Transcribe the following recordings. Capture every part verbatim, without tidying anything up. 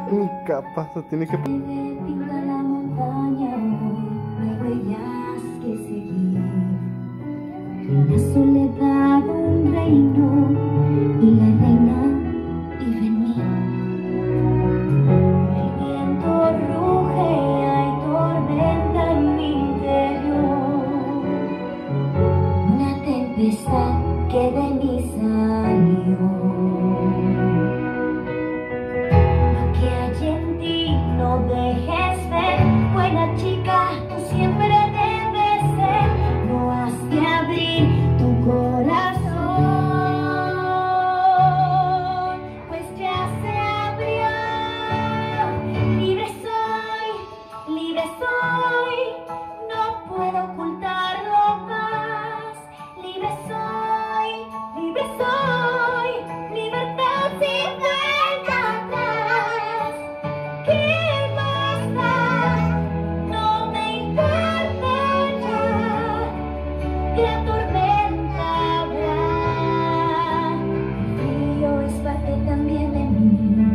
Incapaz, se tiene que... Pinta la montaña hoy, hay huellas que seguir. La soledad un reino y la reina vive en mí. El viento ruge, hay tormenta en mi interior. Una tempestad que de mí salió. No dejes ver, buena chica, tú siempre debes ser. No has de abrir tu corazón, pues ya se abrió. Libre soy, libre soy, no puedo ocultarlo más. Libre soy, libre soy, libertad sin vuelta atrás. ¿Qué? La tormenta habrá, el frío es parte también de mí.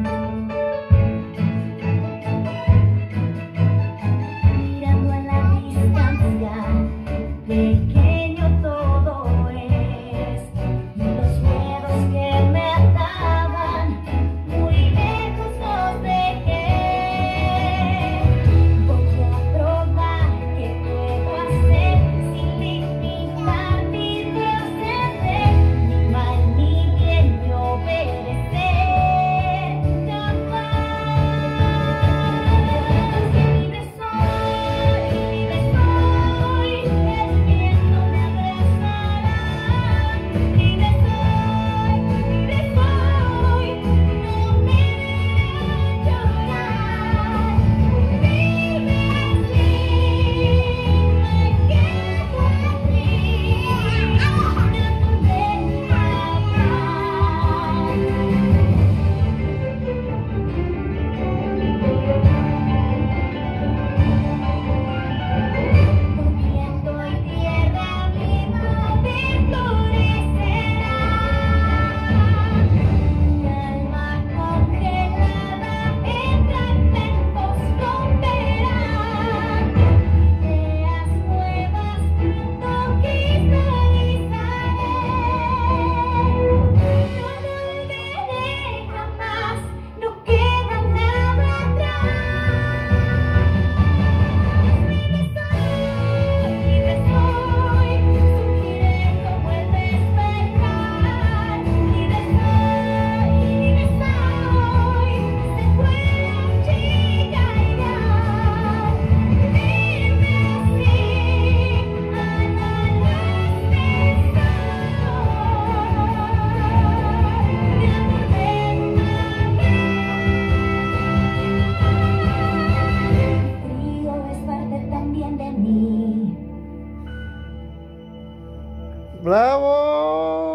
Mirando a la distancia, pequeño todo es, y los miedos que me ataban, muy lejos los dejé. Voy a probar qué puedo hacer sin limitar mi proceder, ni mal ni bien me obedecer. Jamás. Libre soy, libre soy, el viento me abrazará. Libre soy, libre soy, no me verás llorar. Vive así, me quedo aquí. La tormenta habrá. Por viento y tierra mi poder florecerá. Mi alma congelada en fragmentos romperá. Ideas nuevas pronto cristalizaré. No volveré jamás, no queda nada atrás. Libre soy, libre soy, surgiré como el despertar. Libre soy, libre soy, se fueron chica y ya. Vive así, a la luz del sol. El frío es parte también de mí. ¡Bravo!